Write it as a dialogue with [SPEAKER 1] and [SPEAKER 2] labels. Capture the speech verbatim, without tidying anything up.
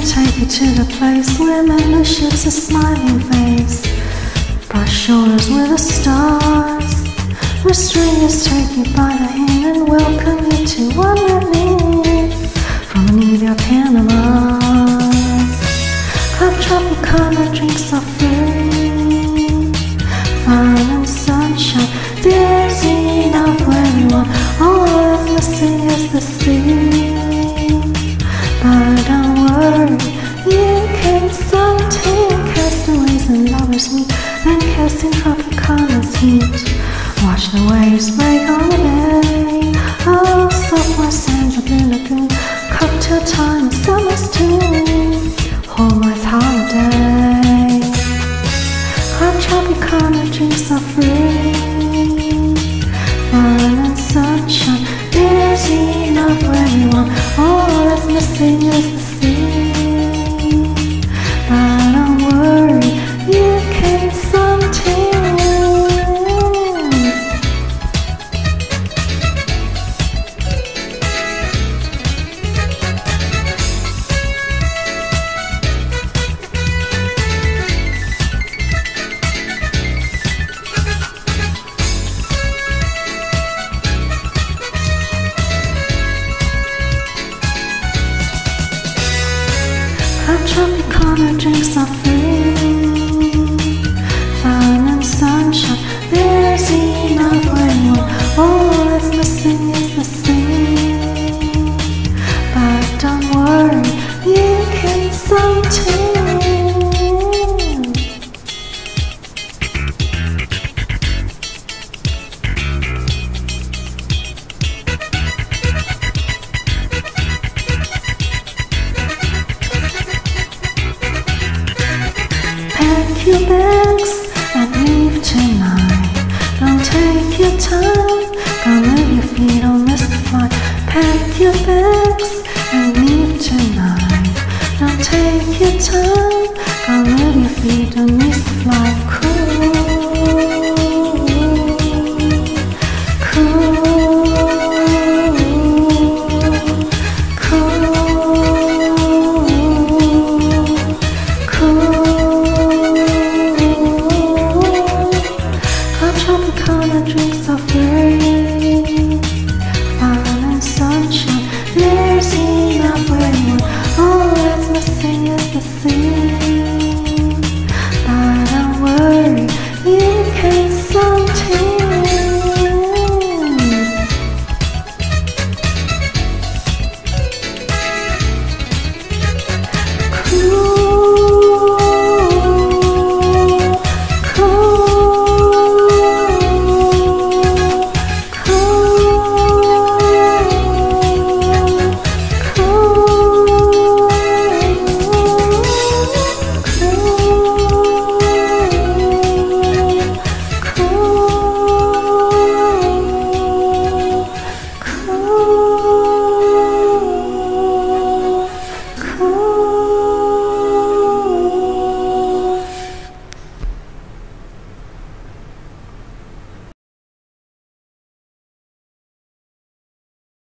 [SPEAKER 1] take you to the place where membership's a smiling face. Brush shoulders with the stars, where strangers take you by the hand and welcome you to wonderland from New Panamas. Club Tropicana drinks are free, fun and sunshine, there's enough for everyone. All that's missing is the sea. But don't worry, you can suntan castaways and lovers meet, then cast in Tropicana's heat. Watch the waves break on the bay. Oh, software sands of the lagoon, cocktail time, summer's tune, Hallmark's holiday. Club Tropicana drinks are free, fun and sunshine, there's enough for everyone. All that's missing is the sea. But don't worry, you can suntan. Club Tropicana drinks are free, fun and sunshine, there's enough for everyone. All that's missing is the sea. But don't worry, you can suntan. Pack your bags and leave tonight. Don't take your time, don't move your feet, don't miss the flight. Pack your bags and leave tonight. Don't take your time, don't move your feet, don't miss the flight. Cool, cool, cool, cool. Tropicana drinks are free, fun and sunshine, there's enough for everyone. All that's missing is the sea. But don't worry, you can suntan.